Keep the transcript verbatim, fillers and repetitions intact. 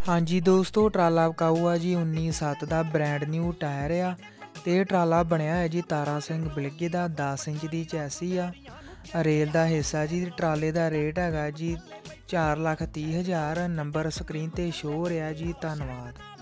हाँ जी दोस्तों, ट्राला विकाऊ आ जी उन्नीस सत्त का ब्रैंड न्यू टायर आ ते ट्राला बनया है जी तारा सिंह बिलगे का दस इंच की चैसी आ। रेल का हिस्सा जी। ट्राले का रेट है जी चार लख तीह हज़ार। नंबर स्क्रीन ते शो हो रहा जी। धन्नवाद।